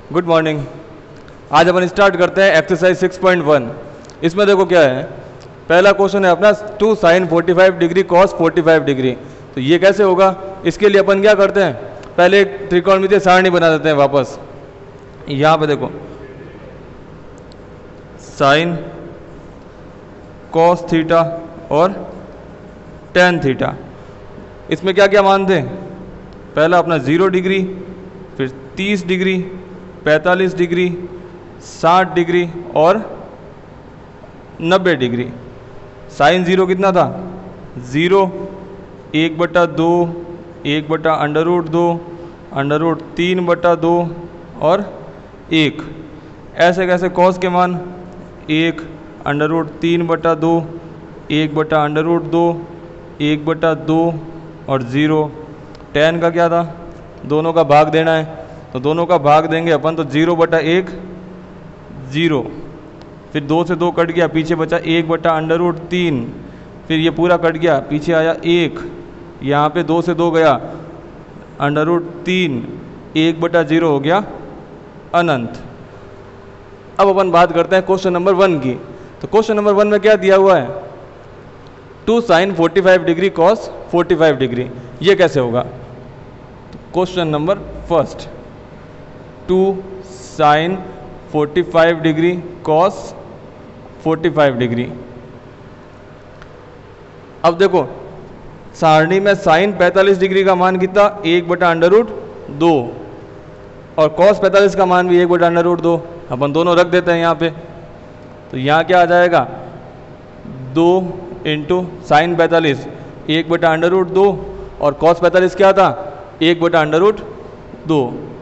Good morning. आज अपन start करते हैं एक्सरसाइज 6.1। इसमें देखो क्या है, पहला क्वेश्चन है अपना 2 sin 45 डिग्री cos 45 डिग्री। तो ये कैसे होगा, इसके लिए अपन क्या करते हैं, पहले एक त्रिकोणमितीय सारणी बना देते हैं वापस। यहाँ पे देखो sin cos थीटा और tan थीटा, इसमें क्या क्या मान दें, पहला अपना 0 डिग्री, फिर 30 डिग्री, 45 डिग्री, 60 डिग्री और 90 डिग्री। साइन 0 कितना था, 0, 1/2, 1/√2, √3/2 और 1। ऐसे कैसे कॉस के मान 1, √3/2, 1/√2, 1/2 और 0। tan का क्या था, दोनों का भाग देना है, तो दोनों का भाग देंगे अपन, तो 0/1 0, फिर 2 से 2 कट गया, पीछे बचा 1/√3, फिर ये पूरा कट गया, पीछे आया 1, यहाँ पे 2 से 2 गया, √3, 1/0 हो गया अनंत। अब अपन बात करते हैं क्वेश्चन नंबर 1 की। तो क्वेश्चन नंबर 1 में क्या दिया हुआ है, 2 sin 45 डिग्री cos 45 डिग्री, ये कैसे होगा। Question number first, 2 sin 45 degree cos 45 degree. अब देखो सारणी में साइन 45 डिग्री का मान कितना, 1/√2 और cos 45 का मान भी 1/√2। अपन दोनों रख देते हैं यहाँ पे, तो यहाँ क्या आ जाएगा, 2 इंटू साइन 45 1/√2 और cos 45 क्या था, 1/√2,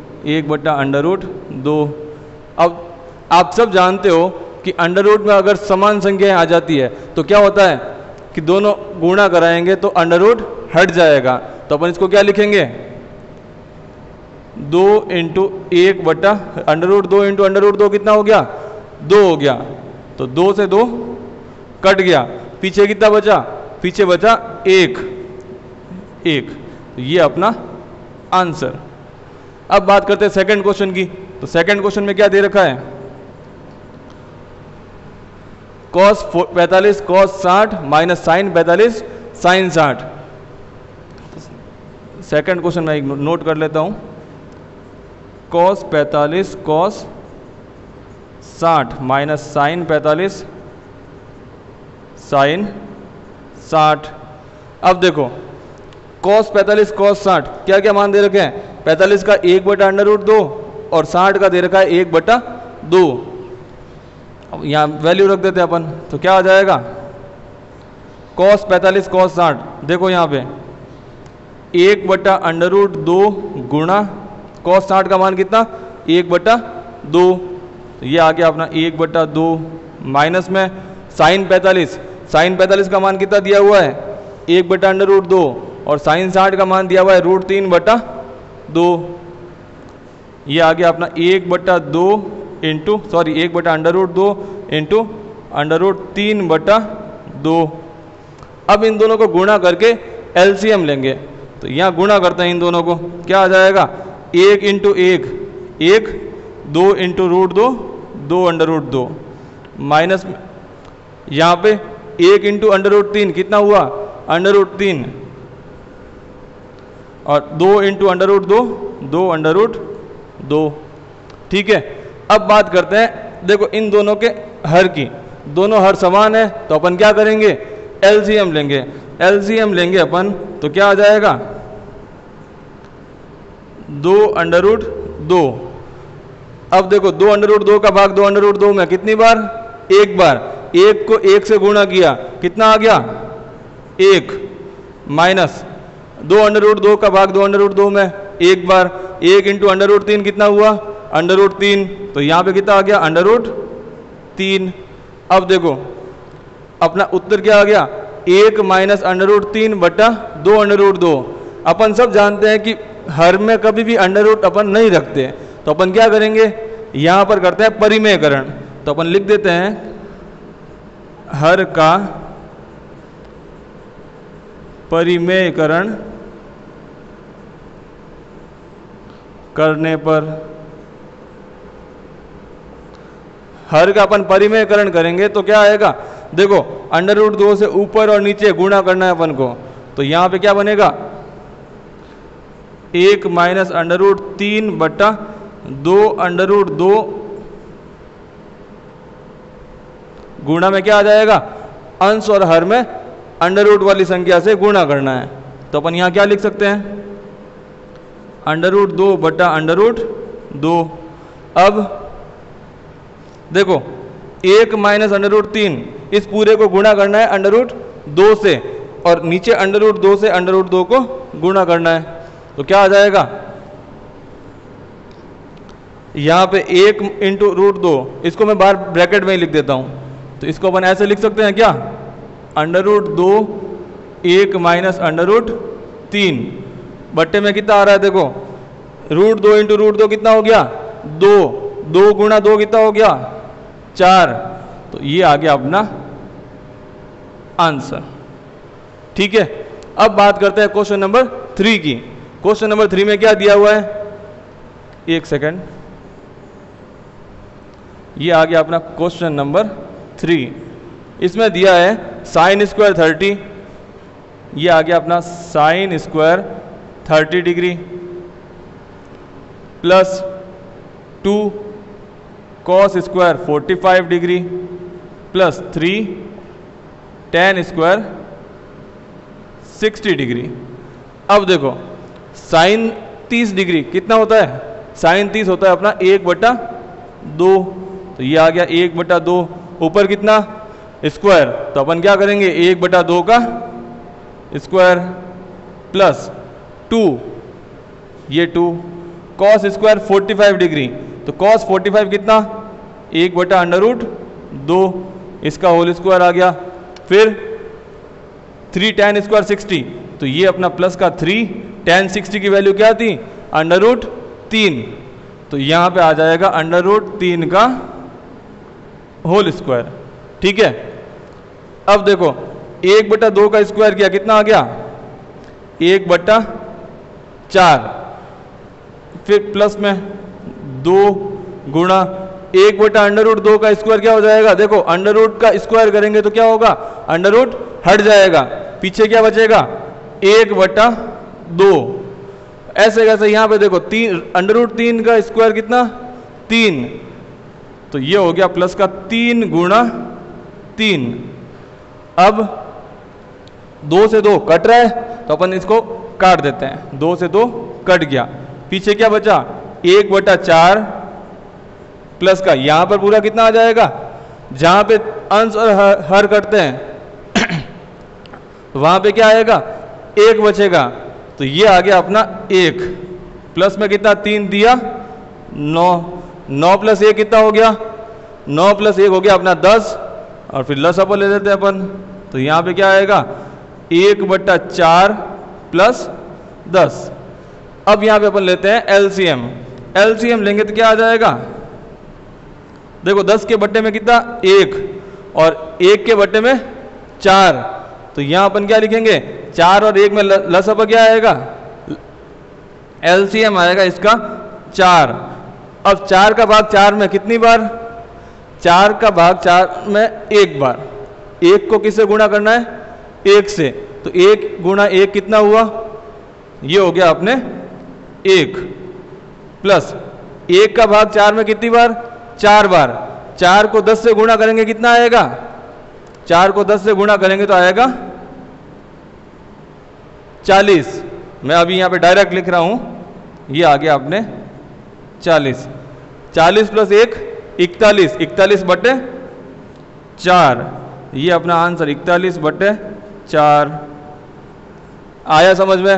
1/√2। अब आप सब जानते हो कि अंडर रूट में अगर समान संख्याएं आ जाती है तो क्या होता है कि दोनों गुणा कराएंगे तो अंडर रूट हट जाएगा। तो अपन इसको क्या लिखेंगे, 2 इंटू 1/√2 इंटू √2 कितना हो गया, 2 हो गया। तो 2 से 2 कट गया, पीछे कितना बचा, पीछे बचा 1। तो ये अपना आंसर। अब बात करते हैं सेकंड क्वेश्चन की। तो सेकंड क्वेश्चन में क्या दे रखा है, cos 45 cos 60 minus sine 45 sine 60। Second question में एक नोट कर लेता हूं, cos 45 cos 60 minus sine 45 sine 60। अब देखो cos 45 cos 60 क्या क्या मान दे रखे हैं, 45 का 1/√2 और 60 का दे रखा है 1/2। अब यहाँ वैल्यू रख देते हैं अपन, तो क्या आ जाएगा, cos 45 cos 60, देखो यहाँ पे 1/√2 गुणा cos 60 का मान कितना, 1/2। तो ये आ गया अपना 1/2 माइनस में साइन 45 का मान कितना दिया हुआ है, 1/√2 और साइन 60 का मान दिया हुआ है √3/2। ये आ गया अपना 1/2 इंटू 1/√2 इंटू √3/2। अब इन दोनों को गुणा करके एलसीएम लेंगे, तो यहाँ गुणा करते हैं इन दोनों को, क्या आ जाएगा, 1 इंटू 1 1, 2 इंटू √2 2/√2 माइनस यहाँ पे 1 इंटू √3 कितना हुआ, √3 और 2 इंटू √2 2/2। ठीक है। अब बात करते हैं, देखो इन दोनों के हर की, दोनों हर समान है तो अपन क्या करेंगे, एलसीएम लेंगे। एलसीएम लेंगे अपन तो क्या आ जाएगा, 2/2। अब देखो 2/2 का भाग 2/2 में कितनी बार, एक बार, 1 को 1 से गुणा किया, कितना आ गया, 1 माइनस 2/2 का भाग 2/2 में एक बार, 1 इंटू √3 कितना हुआ, √3। तो यहाँ पे कितना आ गया, √3। अब देखो अपना उत्तर क्या आ गया, 1 माइनस √3/2/2। अपन सब जानते हैं कि हर में कभी भी अंडर रूट अपन नहीं रखते, तो अपन क्या करेंगे, यहाँ पर करते हैं परिमेयकरण। तो अपन लिख देते हैं हर का परिमेयकरण करने पर हर का अपन परिमेयकरण करेंगे तो क्या आएगा, देखो अंडर रूट 2 से ऊपर और नीचे गुणा करना है अपन को, तो यहां पे क्या बनेगा 1 माइनस अंडर रूट 3 बटा 2 अंडर रूट 2 गुणा में क्या आ जाएगा, अंश और हर में अंडर रूट वाली संख्या से गुणा करना है। तो अपन यहां क्या लिख सकते हैं, अंडर रूट 2 बटा अंडर रूट 2। अब देखो 1 माइनस अंडर रूट 3, इस पूरे को गुणा करना है अंडर रूट 2 से, और नीचे अंडर रूट 2 से अंडर रूट 2 को गुणा करना है, तो क्या आ जाएगा, यहां पे 1 इंटू रूट 2, इसको मैं बाहर ब्रैकेट में ही लिख देता हूं, तो इसको अपन ऐसे लिख सकते हैं क्या, under root 2 1 minus under root 3 बट्टे में कितना आ रहा है, देखो रूट 2 इंटू रूट 2 कितना हो गया 2, 2 गुणा 2 कितना हो गया 4, तो ये आ गया अपना आंसर। ठीक है, अब बात करते हैं क्वेश्चन नंबर 3 की। क्वेश्चन नंबर 3 में क्या दिया हुआ है, एक सेकेंड, ये आ गया अपना क्वेश्चन नंबर 3। इसमें दिया है साइन स्क्वायर 30, ये आ गया अपना sine square 30 degree plus 2 cos square 45 degree plus 3 tan square 60 degree. अब देखो साइन 30 डिग्री कितना होता है, साइन 30 होता है अपना 1/2, तो ये आ गया 1/2, ऊपर कितना स्क्वायर, तो अपन क्या करेंगे 1/2 का स्क्वायर प्लस 2, ये 2 कॉस स्क्वायर 45 डिग्री, तो कॉस 45 कितना 1/√2, इसका होल स्क्वायर आ गया, फिर 3 टेन स्क्वायर 60, तो ये अपना प्लस का 3 टेन 60 की वैल्यू क्या थी √3, तो यहां पे आ जाएगा √3 का होल स्क्वायर। ठीक है, अब देखो 1/2 का स्क्वायर किया कितना आ गया 1/4, फिर प्लस में 2 गुणा 1/√2 का स्क्वायर क्या हो जाएगा, देखो अंडर रूट का स्क्वायर करेंगे तो क्या होगा, अंडर रूट हट जाएगा, पीछे क्या बचेगा 1/2। ऐसे कैसे, यहां पे देखो √3 का स्क्वायर कितना 3, तो ये हो गया प्लस का 3 गुणा 3। अब 2 से 2 कट रहा है, तो अपन इसको काट देते हैं, 2 से 2 कट गया, पीछे क्या बचा 1/4 प्लस का, यहां पर पूरा कितना आ जाएगा, जहां पे अंश और हर कटते हैं वहां पे क्या आएगा 1 बचेगा, तो ये आ गया अपना 1, प्लस में कितना 3 दिया 9, 9 प्लस 1 कितना हो गया, 9 प्लस 1 हो गया अपना 10, और फिर लसापा ले लेते हैं अपन, तो यहां पे क्या आएगा 1/4 प्लस 10। अब यहां पे अपन लेते हैं एलसीएम, एलसीएम लेंगे तो क्या आ जाएगा, देखो 10 के बट्टे में कितना 1 और 1 के बट्टे में 4, तो यहां अपन क्या लिखेंगे 4 और 1 में लसापा क्या आएगा, एलसीएम आएगा इसका 4। अब 4 का भाग 4 में कितनी बार, 4 का भाग 4 में 1 बार, 1 को किससे गुणा करना है 1 से, तो 1 गुणा 1 कितना हुआ, ये हो गया अपने 1, प्लस 1 का भाग 4 में कितनी बार 4 बार, 4 को 10 से गुणा करेंगे कितना आएगा, 4 को 10 से गुणा करेंगे तो आएगा 40। मैं अभी यहां पे डायरेक्ट लिख रहा हूं, ये आ गया आपने 40, 40 प्लस 1 41, 41/4, ये अपना आंसर 41/4 आया समझ में।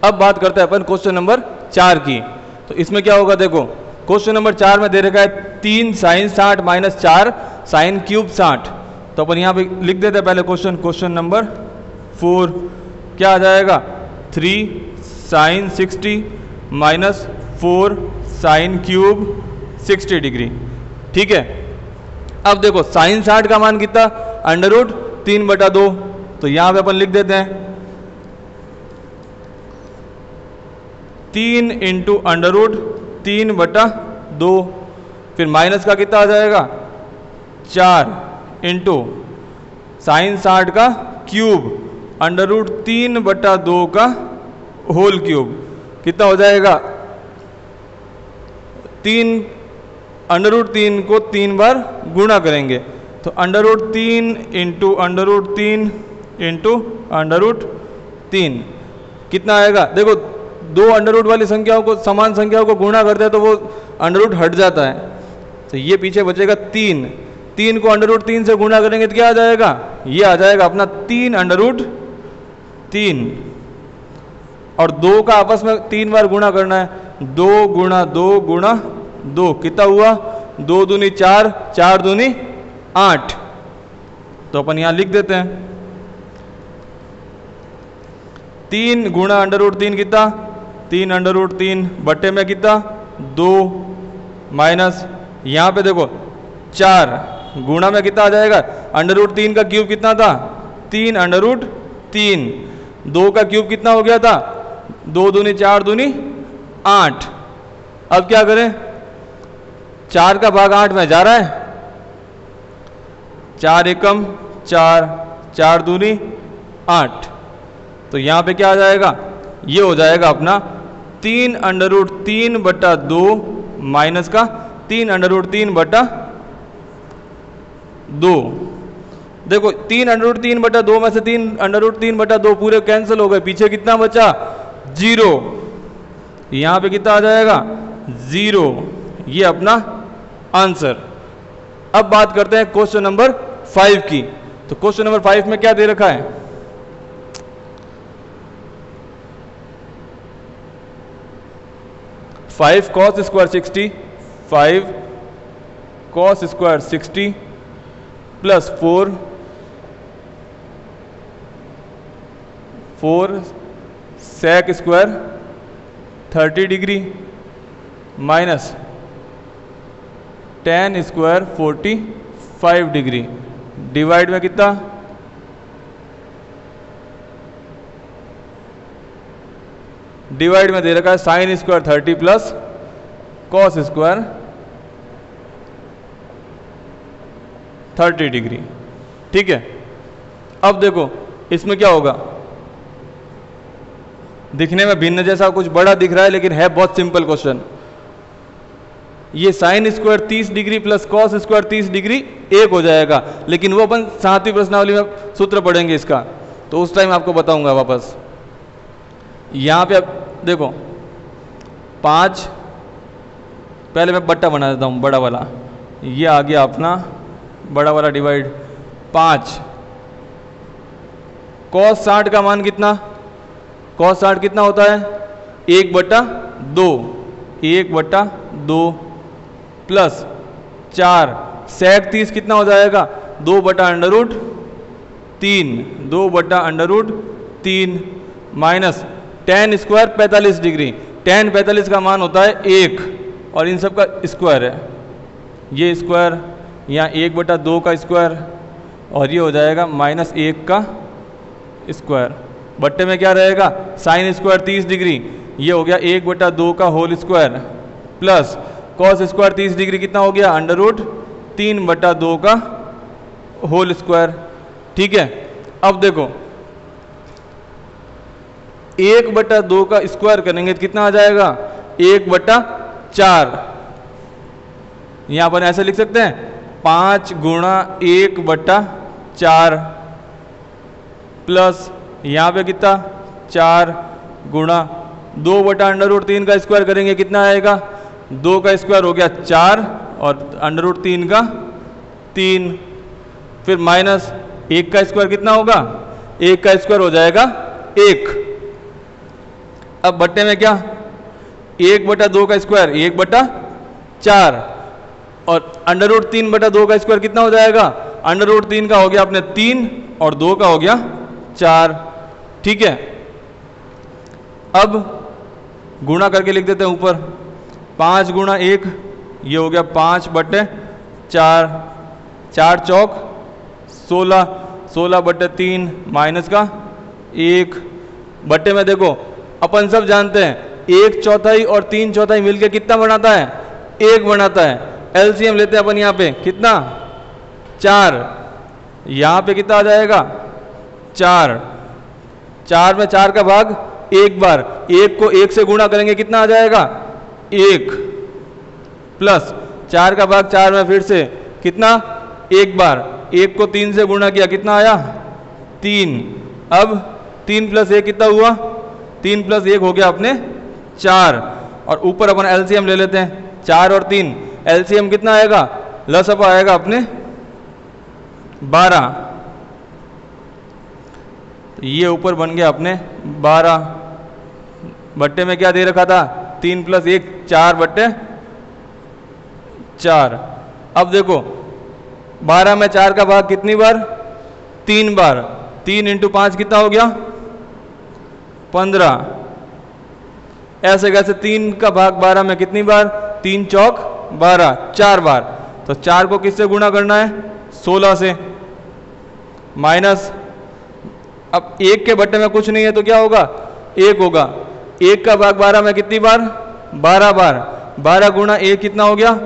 अब बात करते हैं अपन क्वेश्चन नंबर 4 की। तो इसमें क्या होगा, देखो क्वेश्चन नंबर 4 में दे रखा है 3 साइन 60 माइनस 4 साइन क्यूब 60। तो अपन यहाँ पे लिख देते हैं पहले क्वेश्चन नंबर 4 क्या आ जाएगा, 3 sine 60 minus 4 sine cube 60 degree. ठीक है, अब देखो साइन 60 का मान कितना, √3/2। तो यहां पे अपन लिख देते हैं 3 इंटू √3/2, फिर माइनस का कितना आ जाएगा 4 इंटू साइन 60 का क्यूब √3/2 का होल क्यूब, कितना हो जाएगा 3 √3 को 3 बार गुणा करेंगे तो √3 इंटू √3 इंटू √3 कितना आएगा। देखो दो अंडर वाली संख्याओं को, समान संख्याओं को गुणा करते हैं तो वो अंडर हट जाता है, तो ये पीछे बचेगा 3 को √3 से गुणा करेंगे तो क्या आ जाएगा, ये आ जाएगा अपना 3 और 2 का आपस में 3 बार गुणा करना है, 2 गुणा 2 गुणा 2 कितना हुआ, 2 दूनी 4, 4 दूनी 8। तो अपन यहां लिख देते हैं 3 गुणा √3 कितना, 3 √3 बट्टे में कितना 2 माइनस यहां पे देखो 4 गुणा में कितना आ जाएगा, √3 का क्यूब कितना था 3 √3, 2 का क्यूब कितना हो गया था 2 दूनी 4 दूनी 8। अब क्या करें, 4 का भाग 8 में जा रहा है, 4 एकम 4, 4 दूनी 8। तो यहां पे क्या आ जाएगा, ये हो जाएगा अपना 3 √3/2 माइनस का 3 √3/2। देखो 3 √3/2 में से 3 √3/2 पूरे कैंसिल हो गए, पीछे कितना बचा 0, यहां पे कितना आ जाएगा 0, ये अपना आंसर। अब बात करते हैं क्वेश्चन नंबर 5 की। तो क्वेश्चन नंबर 5 में क्या दे रखा है, 5 cos square 60, 5 cos square 60 plus 4 sec square 30 degree minus tan square 45 degree divide में कितना, डिवाइड में दे रखा है sine square 30 plus cos square 30 degree. ठीक है, अब देखो इसमें क्या होगा, दिखने में भिन्न जैसा कुछ बड़ा दिख रहा है लेकिन है बहुत सिंपल क्वेश्चन। ये sine square 30 degree plus cos square 30 degree एक हो जाएगा, लेकिन वो अपन 7वीं प्रश्नावली में सूत्र पढ़ेंगे इसका, तो उस टाइम आपको बताऊंगा वापस। यहां पे अब देखो 5, पहले मैं बट्टा बना देता हूं बड़ा वाला, ये आ गया अपना बड़ा वाला डिवाइड 5 cos 60 का मान कितना, cos 60 कितना होता है 1/2 प्लस 4 sec 30 कितना हो जाएगा 2/√3 minus tan square 45 degree, tan 45 का मान होता है 1 और इन सब का स्क्वायर है, ये स्क्वायर यहाँ 1/2 का स्क्वायर और ये हो जाएगा -1 का स्क्वायर, बट्टे में क्या रहेगा साइन स्क्वायर 30 डिग्री, ये हो गया 1/2 का whole square plus cos square 30 degree कितना हो गया √3/2 का होल स्क्वायर। ठीक है, अब देखो 1/2 का स्क्वायर करेंगे तो कितना आ जाएगा 1/4, यहां पर ऐसे लिख सकते हैं 5 गुणा 1/4 प्लस यहां पे कितना 4 गुणा 2/√3 का स्क्वायर करेंगे कितना आएगा, 2 का स्क्वायर हो गया 4 और √3 का 3, फिर माइनस 1 का स्क्वायर कितना होगा, 1 का स्क्वायर हो जाएगा 1, अब बट्टे में क्या, 1/2 का स्क्वायर 1/4 और √3/2 का स्क्वायर कितना हो जाएगा, √3 का हो गया अपने 3 और 2 का हो गया 4। ठीक है, अब गुणा करके लिख देते हैं ऊपर, 5 गुणा 1 ये हो गया 5/4, 4 चौक 16, 16/3 माइनस का 1 बट्टे में देखो अपन सब जानते हैं 1/4 और 3/4 मिलके कितना बनाता है, 1 बनाता है। एलसीएम लेते हैं अपन यहाँ पे कितना 4, यहाँ पे कितना आ जाएगा 4, 4 में 4 का भाग एक बार, 1 को 1 से गुणा करेंगे कितना आ जाएगा 1 प्लस 4 का भाग 4 में फिर से कितना एक बार, 1 को 3 से गुणा किया कितना आया 3। अब 3 + 1 कितना हुआ, 3 + 1 हो गया अपने 4 और ऊपर अपन एलसीएम ले लेते हैं 4 और 3, एलसीएम कितना आएगा, लसअप आएगा अपने 12। तो ये ऊपर बन गया अपने 12। बट्टे में क्या दे रखा था 3 + 1 4/4। अब देखो 12 में 4 का भाग कितनी बार, 3 बार, 3 × 5 कितना हो गया 15। ऐसे कैसे 3 का भाग 12 में कितनी बार, 3 चौक 12, 4 बार। तो 4 को किससे गुणा करना है 16 से माइनस, अब 1 के बट्टे में कुछ नहीं है तो क्या होगा 1 होगा, 1 का भाग 12 में कितनी बार 12 बार, 12 गुणा 1 कितना हो गया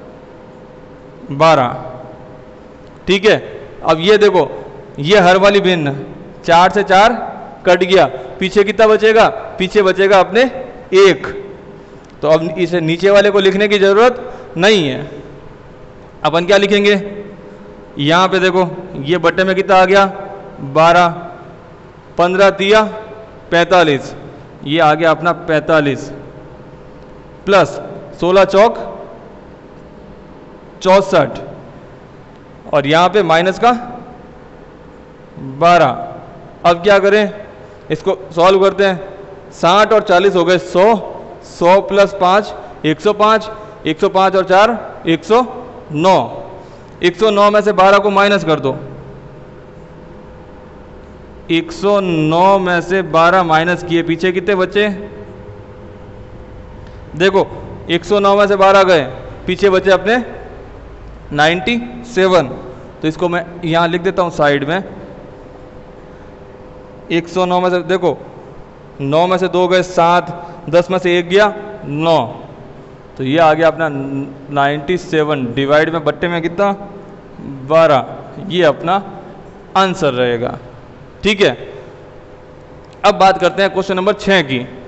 12। ठीक है, अब ये देखो ये हर वाली भिन्न 4 से 4 कट गया, पीछे कितना बचेगा, पीछे बचेगा अपने 1। तो अब इसे नीचे वाले को लिखने की जरूरत नहीं है, अपन क्या लिखेंगे यहाँ पे देखो ये बट्टे में कितना आ गया 12, 15 तिया 45, ये आ गया अपना 45 प्लस 16 चौक 64 और यहाँ पे माइनस का 12। अब क्या करें, इसको सॉल्व करते हैं, 60 और 40 हो गए 100, 100 + 5 105, 105 और 4 109, 109 में से 12 को माइनस कर दो, 109 में से 12 माइनस किए, पीछे कितने बचे, देखो 109 में से 12 गए, पीछे बचे अपने 97। तो इसको मैं यहाँ लिख देता हूँ साइड में, 109 में से देखो 9 में से 2 गए 7, 10 में से 1 गया 9, तो ये आ गया अपना 97 डिवाइड में बट्टे में कितना 12, ये अपना आंसर रहेगा। ठीक है, अब बात करते हैं क्वेश्चन नंबर 6 की।